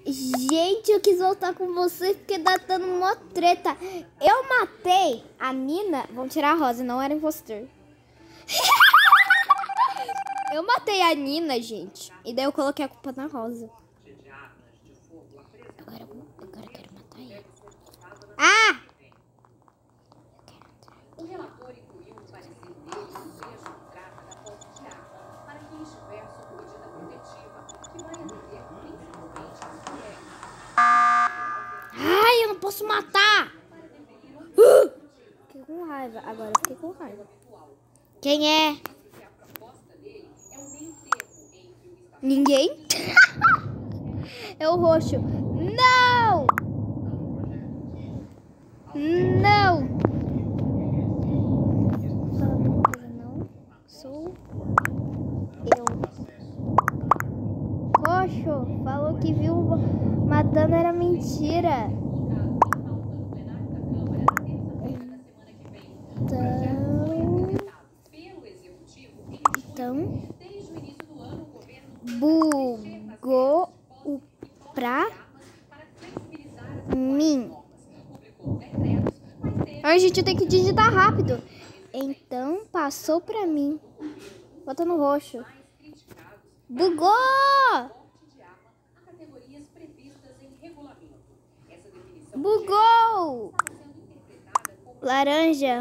Gente, eu quis voltar com vocês porque tá dando uma treta. Eu matei a Nina. Vamos tirar a Rosa, não era impostor. Eu matei a Nina, gente. E daí eu coloquei a culpa na Rosa. Agora eu quero matar ele. Ah! O relator incluiu o parecer dele no mesmo trata da posse de arma para quem estiver sob medida protetiva, que vai atender principalmente as mulheres. Ai, eu não posso matar! Fiquei com raiva. Agora eu fiquei com raiva. Quem é? Ninguém? É o roxo. Não! Não! Não sou eu. Roxo falou que viu matando, era mentira. Então bugou o pra mim. Ai, gente, eu tenho que digitar rápido. Então passou pra mim. Bota no roxo. Bugou! Bugou! Laranja.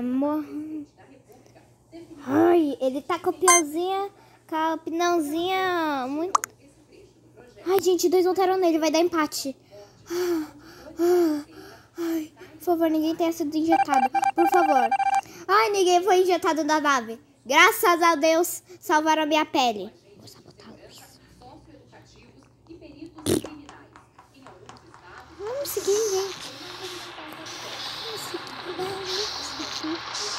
Ai, ele tá com a opinãozinha muito... Ai, gente, 2 votaram nele, vai dar empate. Ai, por favor, ninguém tenha sido injetado, por favor. Ai, ninguém foi injetado na nave. Graças a Deus, salvaram a minha pele. Vou sabotar a luz. Vamos seguir, gente. Vamos seguir.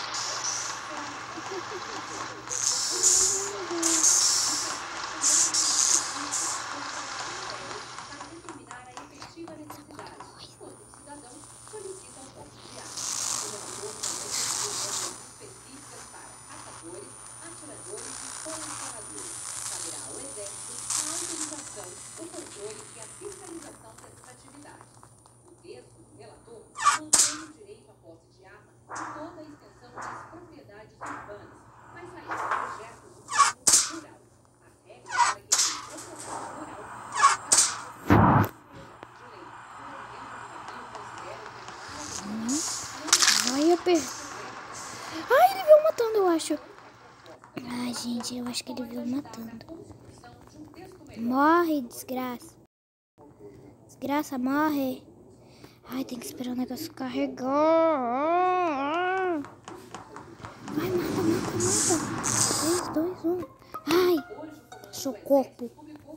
Ai, ele viu matando, eu acho. Ai, gente, eu acho que ele viu matando. Morre, desgraça. Desgraça, morre. Ai, tem que esperar o negócio carregar. Vai, mata. 3, 2, 1. Ai, seu corpo.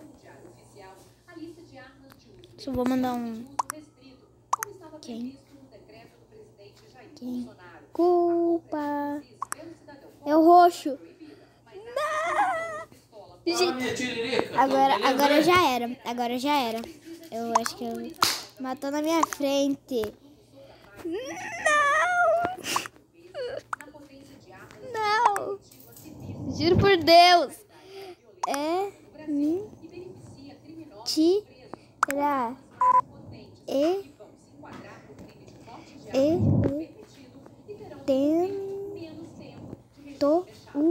Só vou mandar um... Quem? Culpa. É o roxo. Não! Gente, agora já era. Agora já era. Eu acho que eu... Matou na minha frente. Não! Não! Juro por Deus. É mentira. Tentou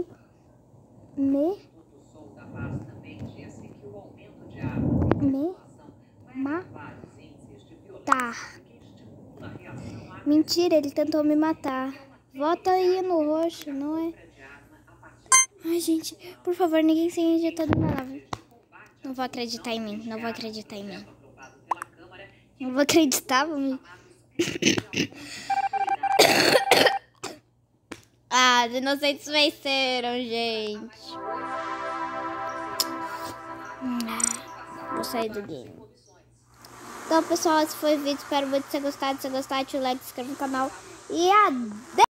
me matar. Mentira, ele tentou me matar. Vota aí no roxo, não é? Ai, gente, por favor, ninguém seja injetado na lava. Não vou acreditar em mim, não vou acreditar em mim. Não vou acreditar, vamos... Ah, os inocentes venceram, gente. Vou sair do game. Então, pessoal, esse foi o vídeo. Espero muito que você gostado. Se você gostar, deixa o like, se inscreve no canal. E adeus!